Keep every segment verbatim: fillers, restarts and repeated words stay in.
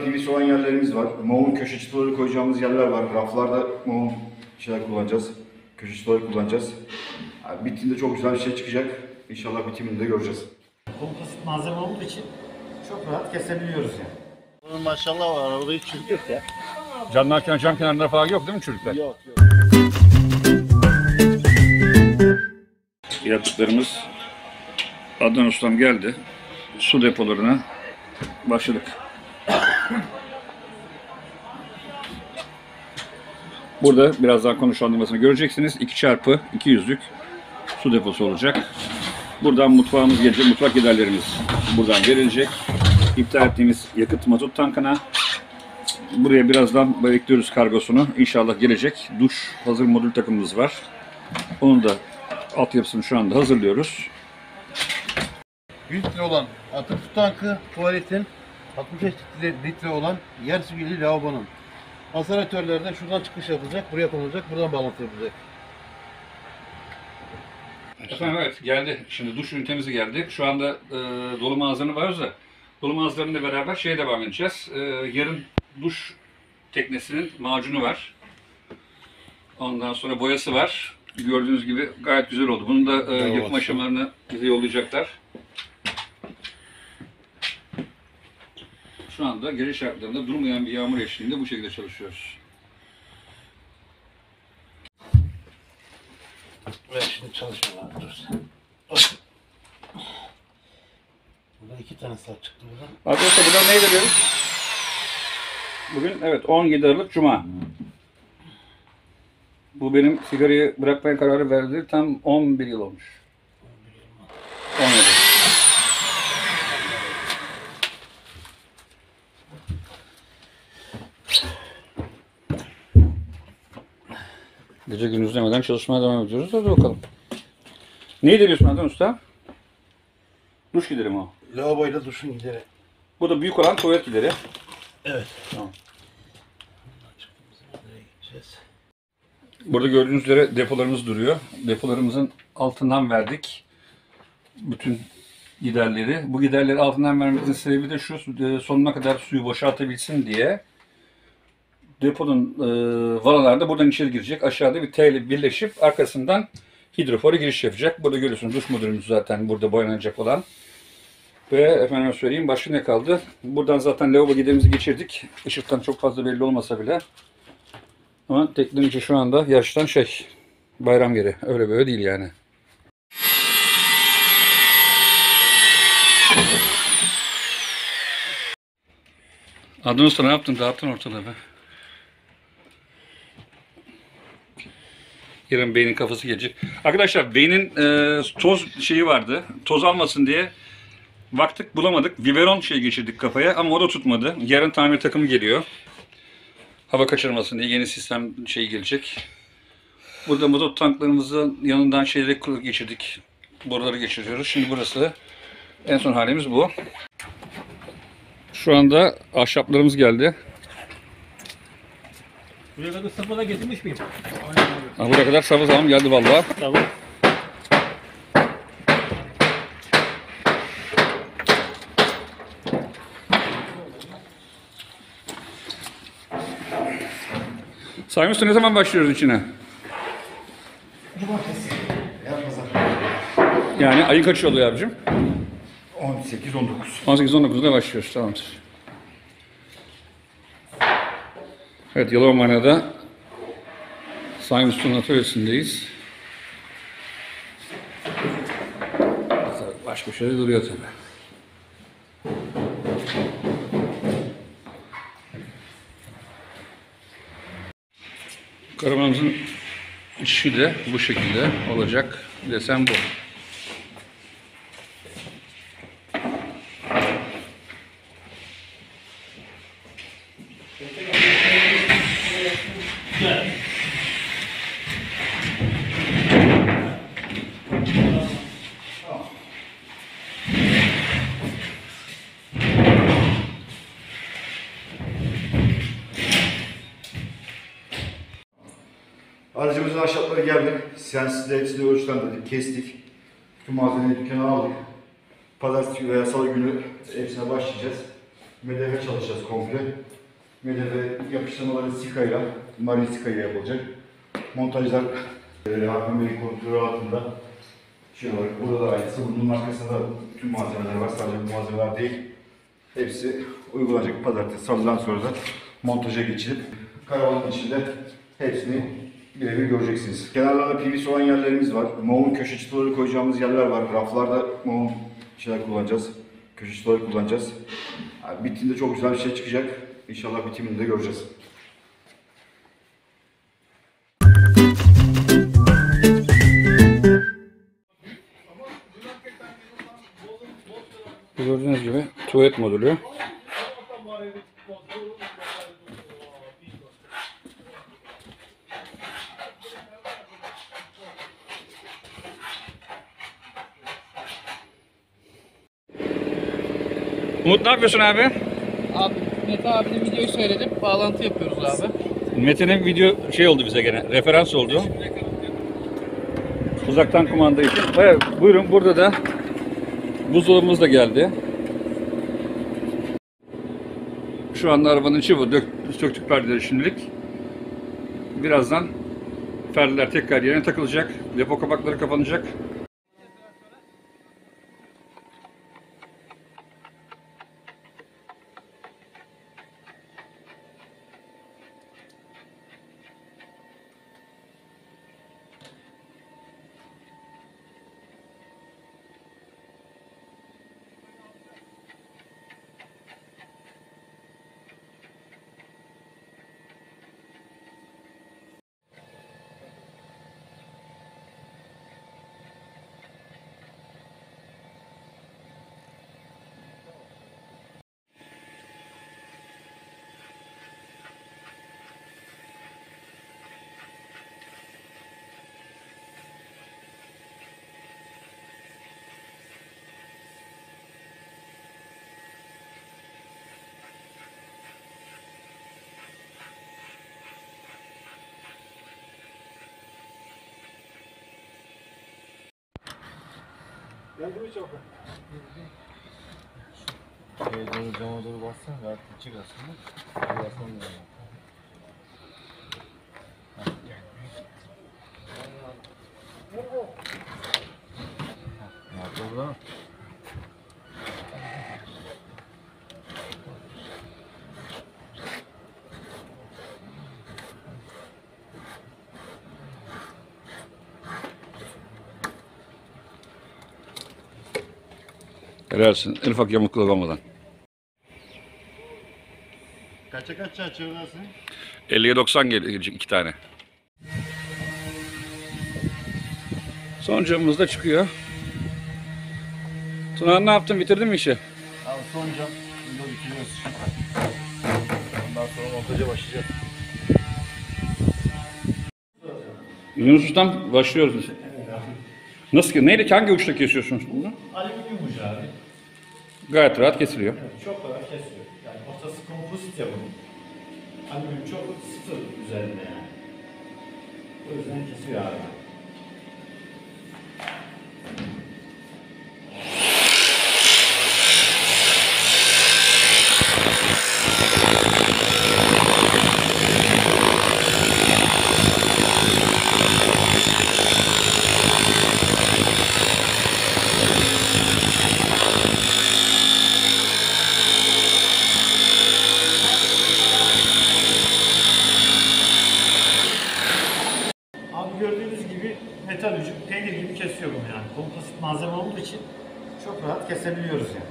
P V C olan yerlerimiz var. Mount köşe çıtaları koyacağımız yerler var. Raflarda mount şeyler kullanacağız. Köşe çıtaları kullanacağız. Yani bittiğinde çok güzel bir şey çıkacak. İnşallah bitimini de göreceğiz. Komposit malzeme olduğu için çok rahat kesebiliyoruz yani. Bunun maşallah var, arada hiç çürük yok ya. Camlar kenar, cam kenarında falan yok değil mi çürükler? Yok yok. Yaptıklarımız Adnan Ustam geldi. Su depolarına başladık. Burada birazdan konuşlandırmasını göreceksiniz. iki çarpı iki yüzlük su deposu olacak. Buradan mutfağımız gelecek. Mutfak giderlerimiz buradan verilecek. İptal ettiğimiz yakıt mazot tankına. Buraya birazdan bekliyoruz kargosunu. İnşallah gelecek. Duş hazır modül takımımız var. Onun da altyapısını şu anda hazırlıyoruz. yüz litre olan atık su tankı, tuvaletin altmış beş litre olan yer sivili lavabonun. Asansörlerde şuradan çıkış yapılacak, buraya konulacak, buradan bağlantı yapılacak. Efendim evet geldi. Şimdi duş ünitemiz geldi. Şu anda e, doluma hazırlığı var da doluma hazırlığıyla beraber şeye devam edeceğiz. E, yarın duş teknesinin macunu var. Ondan sonra boyası var. Gördüğünüz gibi gayet güzel oldu. Bunun da e, yapım aşamalarını bize yollayacaklar. Şu anda gece şartlarında durmayan bir yağmur eşliğinde bu şekilde çalışıyoruz. Ve şimdi çalışmalar dur. Burada iki tane saat çıktı buradan. Arkadaşlar buradan neyi veriyoruz? Bugün evet on yedi Aralık Cuma. Bu benim sigarayı bırakmaya kararı verdi. Tam on bir yıl olmuş. on yedi. Gece gündüz demeden çalışmaya devam ediyoruz. Hadi bakalım. Neyi deriyorsun Adnan Usta? Duş gideri mi o? Lavaboyla duşun gideri. Bu da büyük olan tuvalet gideri. Evet. Tamam. Nereye gideceğiz? Burada gördüğünüz üzere depolarımız duruyor. Depolarımızın altından verdik bütün giderleri. Bu giderleri altından vermemizin sebebi de şu, sonuna kadar suyu boşaltabilsin diye. Deponun e, vanalar da buradan içeri girecek. Aşağıda bir T ile birleşip arkasından hidrofora giriş yapacak. Burada görüyorsunuz duş modülümüz zaten burada boyanacak olan. Ve efendim söyleyeyim başka ne kaldı? Buradan zaten lavabo giderimizi geçirdik. Işıktan çok fazla belli olmasa bile. Ama teknenin içi şu anda yaştan şey bayram yeri. Öyle böyle değil yani. Adnan Usta ne yaptın? Dağıttın ortalığı be. Yarın beynin kafası gelecek. Arkadaşlar beynin e, toz şeyi vardı. Toz almasın diye baktık bulamadık. Biberon şey geçirdik kafaya ama o da tutmadı. Yarın tamir takımı geliyor. Hava kaçırmasın diye yeni sistem şey gelecek. Burada mazot tanklarımızın yanından şeyleri geçirdik. Boruları geçiriyoruz. Şimdi burası en son halimiz bu. Şu anda ahşaplarımız geldi. Buraya kadar sapala getirmiş miyim? Ha, buraya kadar sabah zaman geldi vallahi. Tamam. Sayın Usta ne zaman başlıyoruz içine? Yani ayın kaçı oluyor abicim? on sekiz on dokuz. on sekiz on dokuzda başlıyoruz. Tamamdır. Evet, Yalovamana'da Sayın Usta'nın atölyesindeyiz. Başka bir şey duruyor tabii. Karavanımızın içi de bu şekilde olacak. Desen bu. Aracımızın ahşapları geldi. Sensizle hepsini ölçülendirdik, kestik. Bütün malzemeyi dükkana aldık. Pazartesi veya salı günü hepsine başlayacağız. Medeve çalışacağız komple. Medeve yapıştırmaları sikayla, marin sikayla yapılacak. Montajlar e, Hakan Bey'in kontrolü altında. Şey olarak burada da aynısı. Bunun arkasında tüm malzemeler var. Sadece bu malzemeler değil. Hepsi uygulanacak. Pazartesi, salıdan sonra da montaja geçilip karavanın içinde hepsini birebir göreceksiniz. Kenarlarda P V C olan yerlerimiz var. Mou'un köşe çıtaları koyacağımız yerler var. Raflarda Mou'un şeyler kullanacağız. Köşe çıtaları kullanacağız. Yani bittiğinde çok güzel bir şey çıkacak. İnşallah bitimini de göreceğiz. Gördüğünüz gibi tuvalet modülü. Umut ne yapıyorsun abi? Abi Mete abinin videoyu seyredip bağlantı yapıyoruz abi. Mete'nin video şey oldu bize gene, referans oldu. Uzaktan kumanda için. Evet, buyurun burada da buzdolabımız da geldi. Şu anda arabanın içi bu. Dök, söktük perdeleri şimdilik. Birazdan perdeler tekrar yerine takılacak. Depo kapakları kapanacak. Şeye doğru, cama doğru bassana, rahat çık aslında. Bassana da. Nerede burada? Helalsin. En ufak yamukluk olmadan. Kaça kaç açıyorsun? elliye doksan gelecek iki tane. Son camımız da çıkıyor. Tuna ne yaptın? Bitirdin mi işi? Abi son cam. Bunu bitiriyoruz. Ondan sonra montaja başlayacağız. Yunus Ustam başlıyoruz. Nasıl ki? Neyle? Hangi uçta kesiyorsunuz bunu? Alüminyum ucu abi. Gayet rahat kesiliyor. Evet, çok kolay kesiyor. Yani ortası kompozit ya bunun. Alüminyum çok sıfır üzerinde yani. O yüzden kesiyor abi. Abi gördüğünüz gibi metal ucu peynir gibi kesiyor bunu yani. Kompozit malzeme olduğu için çok rahat kesebiliyoruz yani.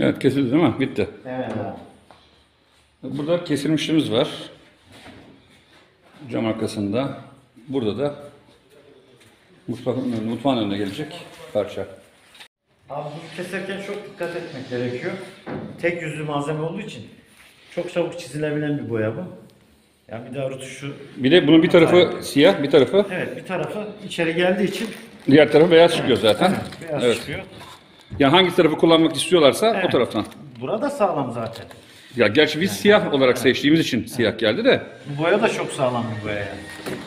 Evet kesildi değil mi? Bitti. Evet. Burada kesilmişliğimiz var. Cam arkasında. Burada da mutfağın önüne, mutfağın önüne gelecek parça. Abi bunu keserken çok dikkat etmek gerekiyor. Tek yüzlü malzeme olduğu için çok çabuk çizilebilen bir boya bu. Yani bir daha rutuşu... Bir de bunun bir tarafı siyah, bir tarafı Evet, bir tarafı içeri geldiği için diğer tarafı beyaz çıkıyor zaten. beyaz Evet. çıkıyor. Yani hangi tarafı kullanmak istiyorlarsa o Evet. taraftan. Burada sağlam zaten. Ya gerçi biz siyah olarak seçtiğimiz için siyah geldi de. Bu boya da çok sağlam bir boya yani.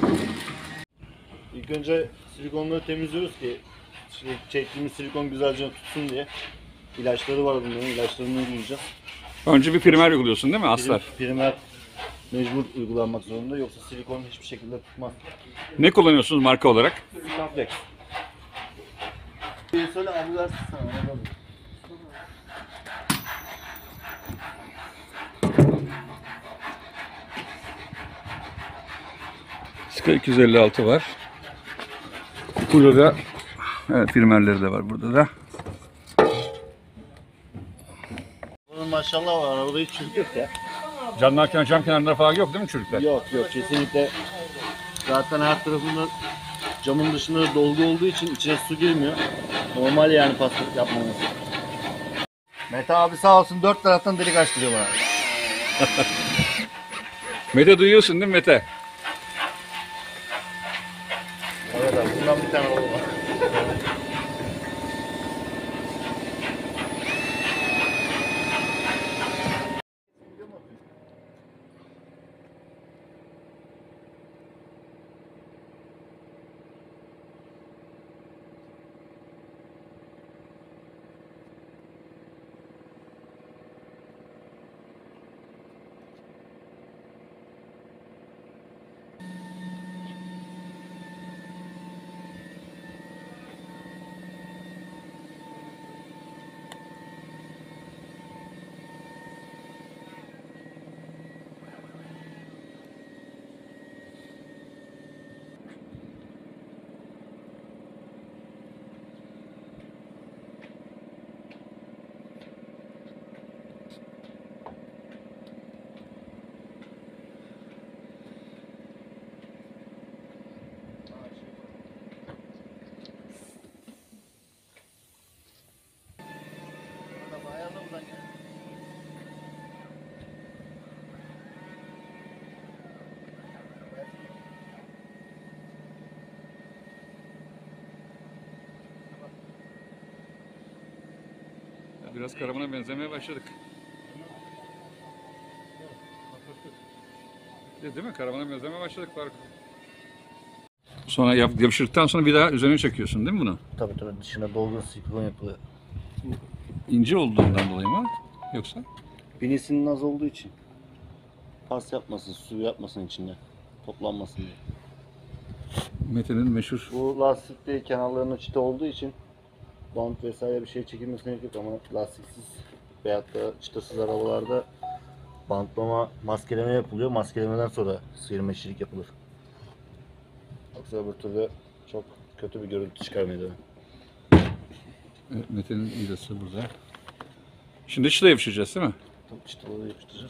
İlk önce silikonları temizliyoruz ki şey, çektiğimiz silikon güzelce tutsun diye. İlaçları var bunların, ilaçlarını uygulayacağız. Önce bir primer uyguluyorsun değil mi Aslar? Prim- Primer mecbur uygulanmak zorunda, yoksa silikon hiçbir şekilde tutmaz. Ne kullanıyorsunuz marka olarak? Complex. Bir söyle abi versin sana. Anladım. Ska iki yüz elli altı var. Burada da evet, primerleri de var burada da. Bunun maşallah var, arabada hiç çürük yok ya. Camlar kenar, cam kenarında falan yok değil mi çürükler? Yok yok, kesinlikle. Zaten her tarafında camın dışında dolgu olduğu için içine su girmiyor. Normal yani paslık yapmamız. Mete abi sağ olsun dört taraftan delik açtırıyor bana. Mete duyuyorsun değil mi Mete? Evet abi, bundan bir tane olur. Biraz karavana benzemeye başladık. Değil mi? Karavana benzemeye başladık Faruk. Sonra yap, yapıştırdıktan sonra bir daha üzerine çekiyorsun değil mi bunu? Tabii tabii, dışına dolgun silikon yapılıyor. İnce olduğundan dolayı mı? Yoksa? Binisinin az olduğu için. Pas yapmasın, su yapmasın içinde. Toplanmasın diye. Mete'nin meşhur. Bu lastikte kenarlarının çıta olduğu için bant vesaire bir şey çekilmesine gerek yok, ama lastiksiz veyahut da çıtasız arabalarda bantlama, maskeleme yapılıyor. Maskelemeden sonra sıyırma işçilik yapılır. Yoksa öbür türlü çok kötü bir görüntü çıkar meydana. Evet, Mete'nin vidası burada. Şimdi çıta yapıştıracağız değil mi? Tam çıtaları yapıştıracağız.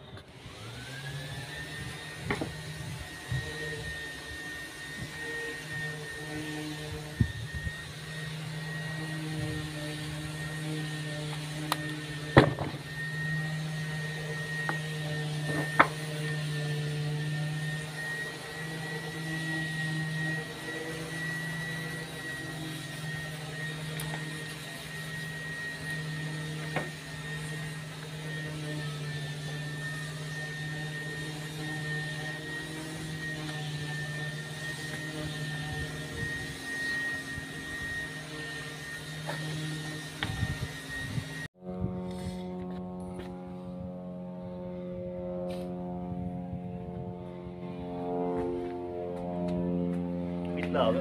Bitti abi.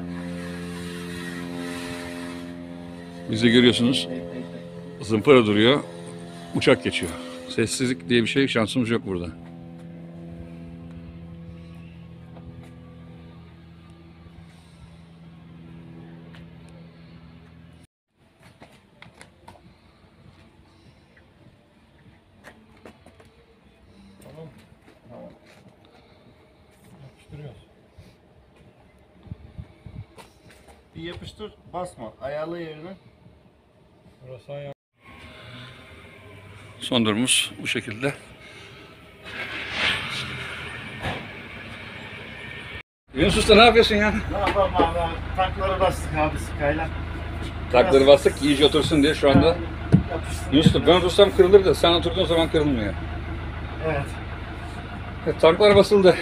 Biz de görüyorsunuz zımpara duruyor, uçak geçiyor. Sessizlik diye bir şey, şansımız yok burada. Tamam. Tamam. Yapıştırıyoruz. Bir yapıştır, basma. Ayarla yerine. Burası ayar. Son durumumuz bu şekilde. Yunus Usta ne yapıyorsun ya? Ne yapalım abi? Tankları bastık abi sıkayla. Takları bastık iyice otursun diye şu anda. Yapıştırdık. Yunus Usta ben otursam kırılır da sen oturduğun zaman kırılmıyor. Evet. Evet, tanklar basıldı.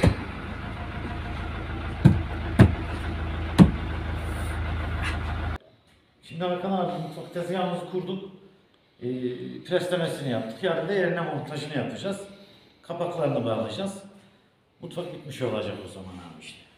Şimdi Hakan abi mutfak tezgahımızı kurduk. Ee, preslemesini yaptık. Yarın da yerine montajını yapacağız. Kapaklarını bağlayacağız. Mutfak bitmiş olacak o zaman abi işte.